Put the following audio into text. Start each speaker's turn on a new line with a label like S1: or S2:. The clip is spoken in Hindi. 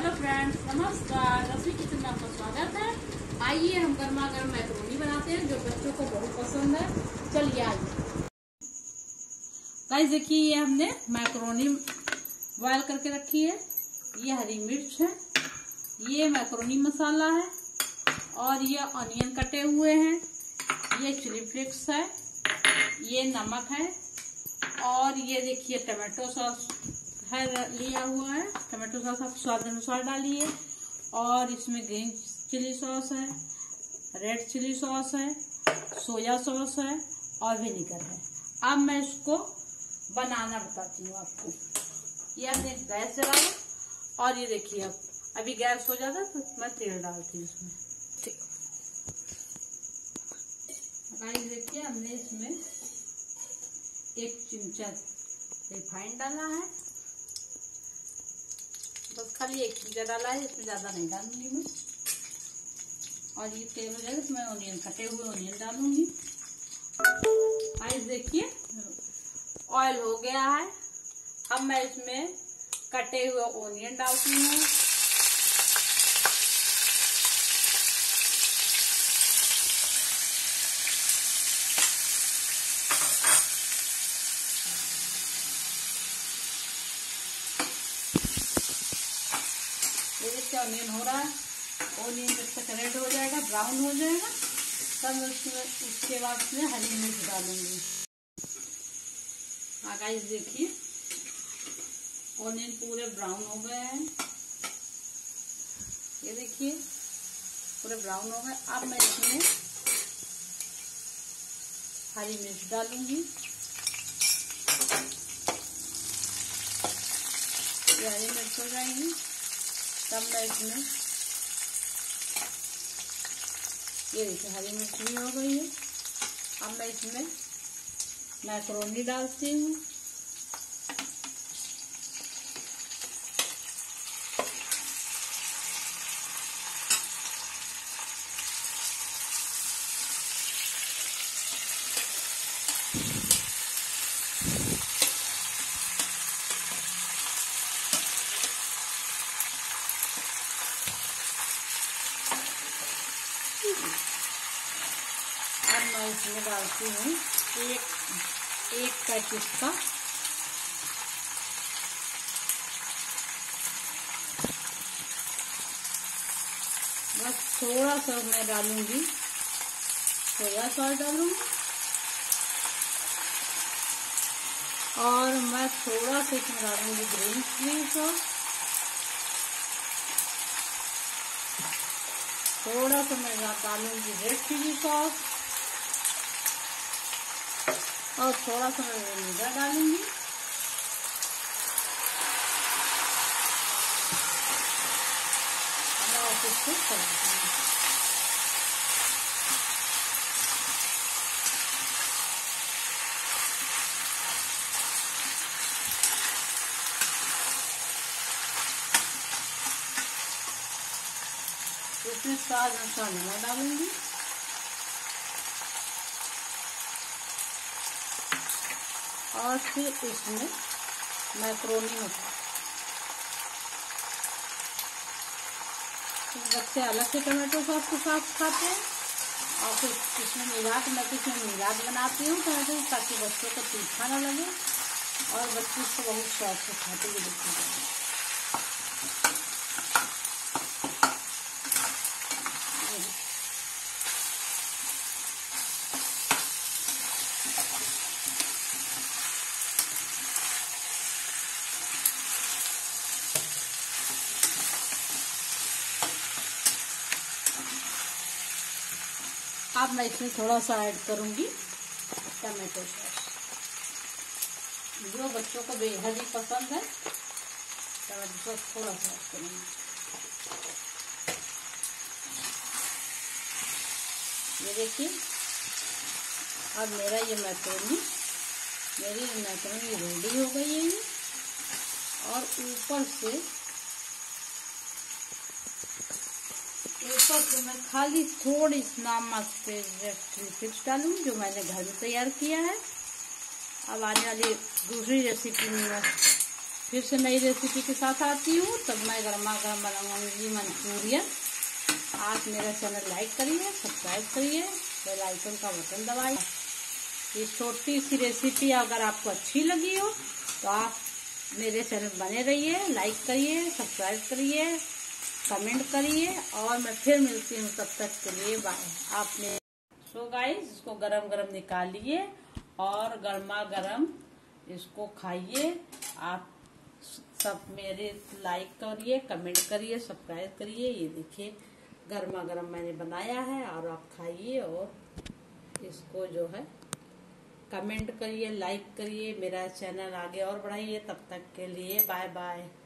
S1: हेलो फ्रेंड्स, नमस्कार। रसोई किचन में आपका स्वागत है। आइए हम गर्मा गर्म मैक्रोनी बनाते हैं जो बच्चों को बहुत पसंद है। चलिए आइए गाइस, देखिए ये हमने मैक्रोनी बॉयल करके रखी है। ये हरी मिर्च है, ये मैक्रोनी मसाला है और ये ऑनियन कटे हुए हैं, ये चिली फ्लेक्स है, ये नमक है और ये देखिए टमाटो सॉस है लिया हुआ है। टमाटो सॉस आप स्वाद अनुसार डालिए और इसमें ग्रीन चिली सॉस है, रेड चिली सॉस है, सोया सॉस है और विनेगर है। अब मैं इसको बनाना बताती हूँ आपको। ये हमने गैस जलाया और ये देखिए अब अभी गैस हो जाता तो मैं तेल डालती हूँ इसमें। ठीक, देखिए हमने इसमें 1 चमचा रिफाइंड डाला है, बस खाली 1 चमचा डाला है, इसमें ज्यादा नहीं डालूंगी मैं। और ये तेल हो जाएगा तो मैं ऑनियन कटे हुए ऑनियन डालूंगी। गाइस देखिए ऑयल हो गया है। अब मैं इसमें कटे हुए ऑनियन डालती हूँ। ये देखिए ऑनियन हो रहा है। ऑनियन जब तक रेड हो जाएगा, ब्राउन हो जाएगा, तब उसके बाद में हरी मिर्च डालूंगी। हाँ गाइस देखिए ऑनियन पूरे ब्राउन हो गए हैं। ये देखिए पूरे ब्राउन हो गए। अब मैं इसमें हरी मिर्च डालूंगी। ये हरी मिर्च हो जाएगी तब मैं इसमें, ये देखिए हरी मिर्च भी हो गई है। अब मैं इसमें मैक्रोनी डालती हूँ। अब मैं इसमें डालती हूँ एक पैकेट का बस थोड़ा सा मैं डालूंगी सोया सॉस डालूंगी और मैं थोड़ा सा इसमें डालूंगी ग्रीन चिली सॉस। थोड़ा सा मैं डालूंगी रेड चिली सॉस और थोड़ा सा मैं विनेगर डालूंगी। इसको इसमें स्वाद अनुसार नमक डालूंगी और फिर इसमें मैक्रोनी मसाला। बच्चे अलग से टमाटो सॉस के साथ खाते हैं और फिर इसमें मैं इसमें मिलाद बनाती हूँ टमाटो, ताकि बच्चों को तीखा ना लगे और बच्चे इसको बहुत शौक से खाते हुए दिखते हैं। अब मैं इसमें थोड़ा सा ऐड करूंगी टमाटो सॉस, जो बच्चों को बेहद ही पसंद है। टमाटो सॉस थोड़ा सा ऐड करूंगी। ये देखिए अब मेरी मैक्रोनी रेडी हो गई है। और ऊपर से मैं खाली थोड़ी नमक पे चिली फ्लेक्स डालूंगी, जो मैंने घर में तैयार किया है। अब आने वाली दूसरी रेसिपी में मैं फिर से नई रेसिपी के साथ आती हूँ। तब मैं गर्मा गर्म बनाऊंगी मंचूरियन। आप मेरा चैनल लाइक करिए, सब्सक्राइब करिए, बेल आइकन का बटन दबाइए। ये छोटी सी रेसिपी अगर आपको अच्छी लगी हो तो आप मेरे चैनल बने रहिए, लाइक करिए, सब्सक्राइब करिए, कमेंट करिए और मैं फिर मिलती हूँ। तब तक के लिए बाय। आपने सो गाइस इसको गरम गरम निकालिए और गर्मा गरम इसको खाइए। आप सब मेरे लाइक करिए, कमेंट करिए, सब्सक्राइब करिए। ये देखिए गर्मा गरम मैंने बनाया है और आप खाइए और इसको जो है कमेंट करिए, लाइक करिए, मेरा चैनल आगे और बढ़ाइए। तब तक के लिए बाय बाय।